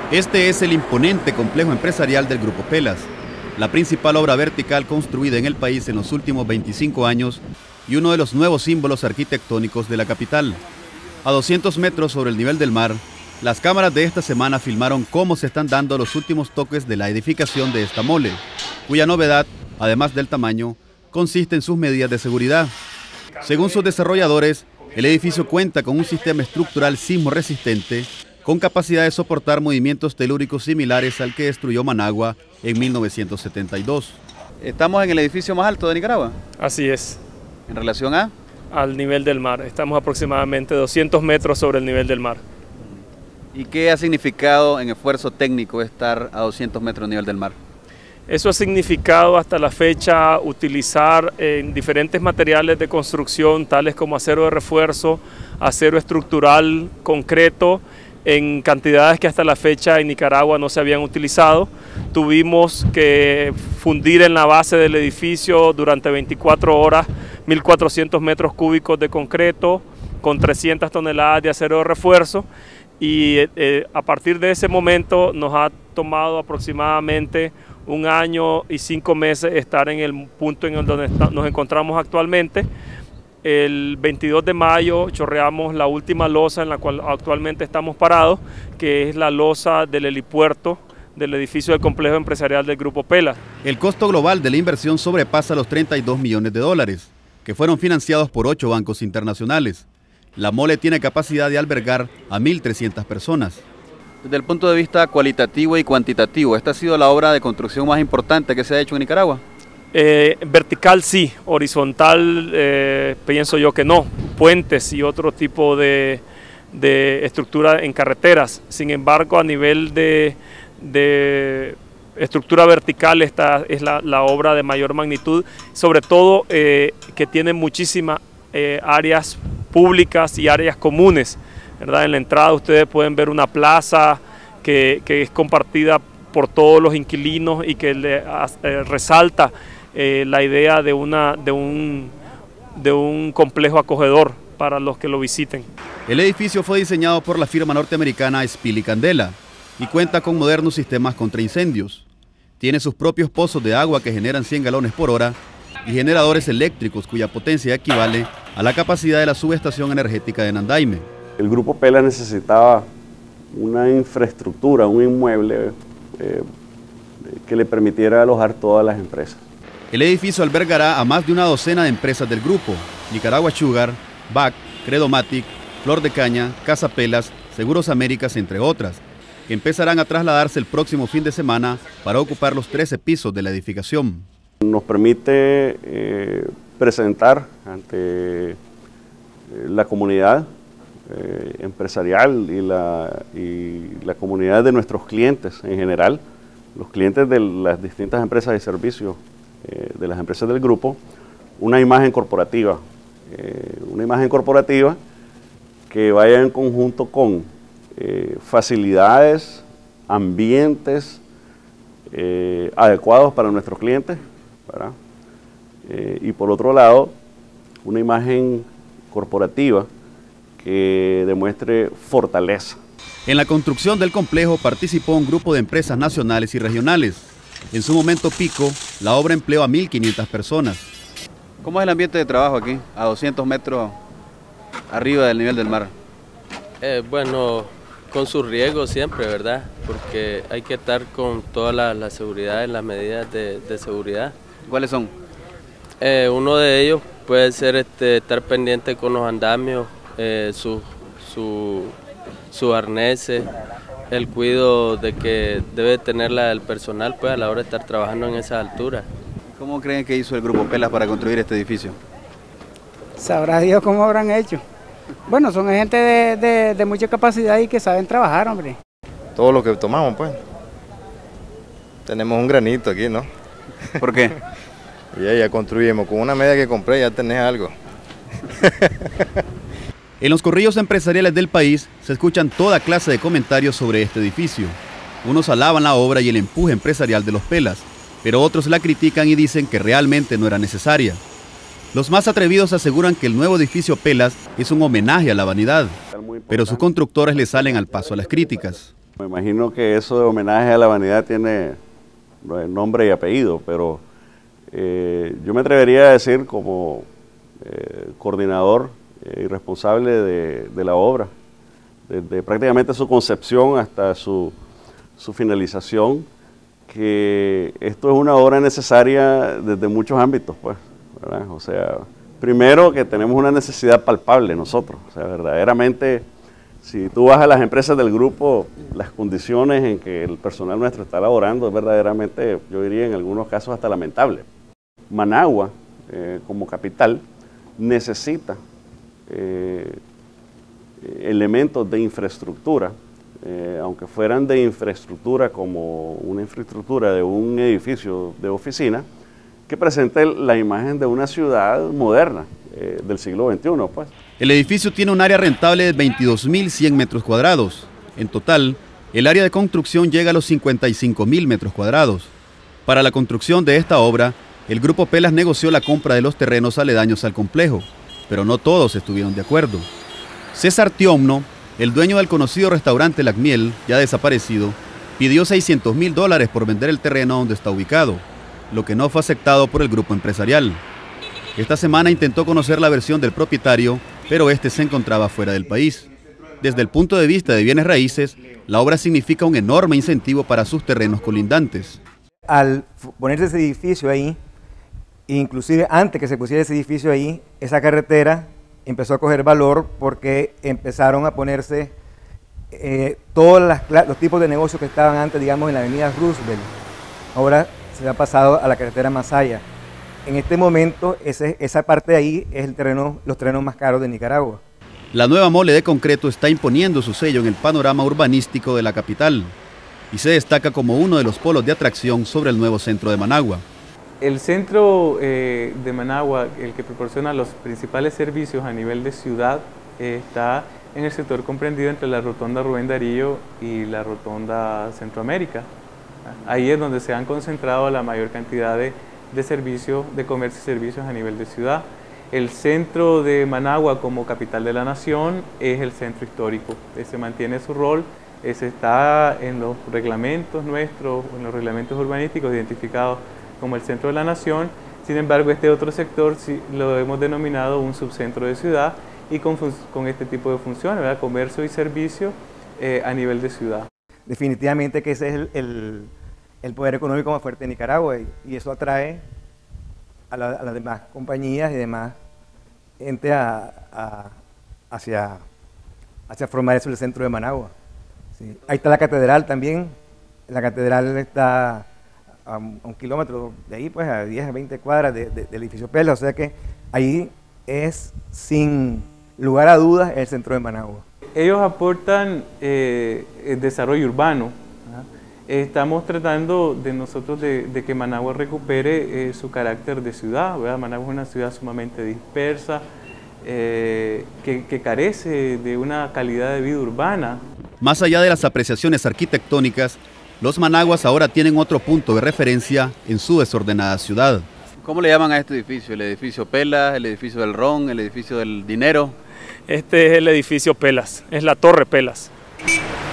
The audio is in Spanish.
Este es el imponente complejo empresarial del Grupo Pelas, la principal obra vertical construida en el país en los últimos 25 años y uno de los nuevos símbolos arquitectónicos de la capital. A 200 metros sobre el nivel del mar, las cámaras de esta semana filmaron cómo se están dando los últimos toques de la edificación de esta mole, cuya novedad, además del tamaño, consiste en sus medidas de seguridad. Según sus desarrolladores, el edificio cuenta con un sistema estructural sismo resistente con capacidad de soportar movimientos telúricos similares al que destruyó Managua en 1972. ¿Estamos en el edificio más alto de Nicaragua? Así es. ¿En relación a? Al nivel del mar. Estamos aproximadamente 200 metros sobre el nivel del mar. ¿Y qué ha significado en esfuerzo técnico estar a 200 metros del nivel del mar? Eso ha significado hasta la fecha utilizar diferentes materiales de construcción, tales como acero de refuerzo, acero estructural, concreto, en cantidades que hasta la fecha en Nicaragua no se habían utilizado. Tuvimos que fundir en la base del edificio durante 24 horas 1.400 metros cúbicos de concreto con 300 toneladas de acero de refuerzo y a partir de ese momento nos ha tomado aproximadamente 1 año y 5 meses estar en el punto en donde nos encontramos actualmente. El 22 de mayo chorreamos la última losa en la cual actualmente estamos parados, que es la losa del helipuerto del edificio del complejo empresarial del Grupo Pelas. El costo global de la inversión sobrepasa los 32 millones de dólares, que fueron financiados por 8 bancos internacionales. La mole tiene capacidad de albergar a 1.300 personas. Desde el punto de vista cualitativo y cuantitativo, ¿esta ha sido la obra de construcción más importante que se ha hecho en Nicaragua? Vertical sí, horizontal pienso yo que no, puentes y otro tipo de estructura en carreteras. Sin embargo, a nivel de estructura vertical, esta es la obra de mayor magnitud, sobre todo que tiene muchísimas áreas públicas y áreas comunes, ¿verdad? En la entrada ustedes pueden ver una plaza que es compartida por todos los inquilinos y que resalta la idea de un complejo acogedor para los que lo visiten. El edificio fue diseñado por la firma norteamericana Spilly Candela y cuenta con modernos sistemas contra incendios. Tiene sus propios pozos de agua que generan 100 galones por hora y generadores eléctricos cuya potencia equivale a la capacidad de la subestación energética de Nandaime. El Grupo Pelas necesitaba una infraestructura, un inmueble que le permitiera alojar todas las empresas. El edificio albergará a más de una docena de empresas del grupo: Nicaragua Sugar, BAC, Credomatic, Flor de Caña, Casa Pelas, Seguros Américas, entre otras, que empezarán a trasladarse el próximo fin de semana para ocupar los 13 pisos de la edificación. Nos permite presentar ante la comunidad empresarial y la comunidad de nuestros clientes en general, los clientes de las distintas empresas y servicios de las empresas del grupo, una imagen corporativa que vaya en conjunto con facilidades, ambientes adecuados para nuestros clientes, ¿verdad? Y por otro lado, una imagen corporativa que demuestre fortaleza. En la construcción del complejo participó un grupo de empresas nacionales y regionales. En su momento pico, la obra empleó a 1.500 personas. ¿Cómo es el ambiente de trabajo aquí, a 200 metros arriba del nivel del mar? Bueno, con sus riesgos siempre, ¿verdad? Porque hay que estar con toda la seguridad y las medidas de seguridad. ¿Cuáles son? Uno de ellos puede ser estar pendiente con los andamios, su arneses, el cuidado de que debe tener el personal pues, a la hora de estar trabajando en esa altura. ¿Cómo creen que hizo el Grupo Pelas para construir este edificio? Sabrá Dios cómo habrán hecho. Bueno, son gente de mucha capacidad y que saben trabajar, hombre. Todo lo que tomamos, pues. Tenemos un granito aquí, ¿no? ¿Por qué? Ya construimos. Con una media que compré ya tenés algo. En los corrillos empresariales del país se escuchan toda clase de comentarios sobre este edificio. Unos alaban la obra y el empuje empresarial de los Pelas, pero otros la critican y dicen que realmente no era necesaria. Los más atrevidos aseguran que el nuevo edificio Pelas es un homenaje a la vanidad, pero sus constructores le salen al paso a las críticas. Me imagino que eso de homenaje a la vanidad tiene nombre y apellido, pero yo me atrevería a decir como coordinador y responsable de la obra, desde prácticamente su concepción hasta su finalización, que esto es una obra necesaria desde muchos ámbitos, pues, ¿verdad? O sea, primero que tenemos una necesidad palpable nosotros, o sea, verdaderamente, si tú vas a las empresas del grupo, las condiciones en que el personal nuestro está laborando es verdaderamente, yo diría en algunos casos hasta lamentable. Managua, como capital, necesita elementos de infraestructura, aunque fueran de infraestructura como una infraestructura de un edificio de oficina, que presente la imagen de una ciudad moderna del siglo XXI, pues. El edificio tiene un área rentable de 22.100 metros cuadrados. En total, el área de construcción llega a los 55.000 metros cuadrados. Para la construcción de esta obra, el Grupo Pelas negoció la compra de los terrenos aledaños al complejo, pero no todos estuvieron de acuerdo. César Tiomno, el dueño del conocido restaurante Lacmiel, ya desaparecido, pidió $600.000 por vender el terreno donde está ubicado, lo que no fue aceptado por el grupo empresarial. Esta semana intentó conocer la versión del propietario, pero este se encontraba fuera del país. Desde el punto de vista de bienes raíces, la obra significa un enorme incentivo para sus terrenos colindantes. Al ponerse ese edificio ahí, inclusive antes que se pusiera ese edificio ahí, esa carretera empezó a coger valor porque empezaron a ponerse todos los tipos de negocios que estaban antes, digamos, en la avenida Roosevelt. Ahora se ha pasado a la carretera Masaya. En este momento, esa parte de ahí es los terrenos más caros de Nicaragua. La nueva mole de concreto está imponiendo su sello en el panorama urbanístico de la capital y se destaca como uno de los polos de atracción sobre el nuevo centro de Managua. El centro de Managua, el que proporciona los principales servicios a nivel de ciudad, está en el sector comprendido entre la rotonda Rubén Darío y la rotonda Centroamérica. Ahí es donde se han concentrado la mayor cantidad de servicios, de comercio y servicios a nivel de ciudad. El centro de Managua como capital de la nación es el centro histórico. Ese mantiene su rol, ese está en los reglamentos nuestros, en los reglamentos urbanísticos identificados como el centro de la nación. Sin embargo, este otro sector sí lo hemos denominado un subcentro de ciudad y con este tipo de funciones, ¿verdad? Comercio y servicio a nivel de ciudad. Definitivamente que ese es el poder económico más fuerte de Nicaragua y eso atrae a las demás compañías y demás gente hacia formar eso el centro de Managua. Sí. Ahí está la catedral también. La catedral está a un kilómetro de ahí, pues a 10 a 20 cuadras del edificio Pelas, o sea que ahí es sin lugar a dudas el centro de Managua. Ellos aportan el desarrollo urbano. Estamos tratando de que Managua recupere su carácter de ciudad, ¿verdad? Managua es una ciudad sumamente dispersa, que carece de una calidad de vida urbana. Más allá de las apreciaciones arquitectónicas, los managuas ahora tienen otro punto de referencia en su desordenada ciudad. ¿Cómo le llaman a este edificio? ¿El edificio Pelas, el edificio del Ron, el edificio del Dinero? Este es el edificio Pelas, es la Torre Pelas.